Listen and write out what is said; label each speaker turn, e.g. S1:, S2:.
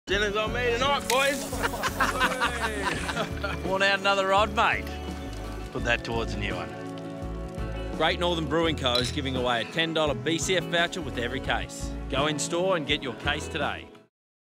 S1: Dinner's on me tonight, boys.
S2: Want out another rod, mate? Put that towards a new one. Great Northern Brewing Co is giving away a $10 BCF voucher with every case. Go in store and get your case today.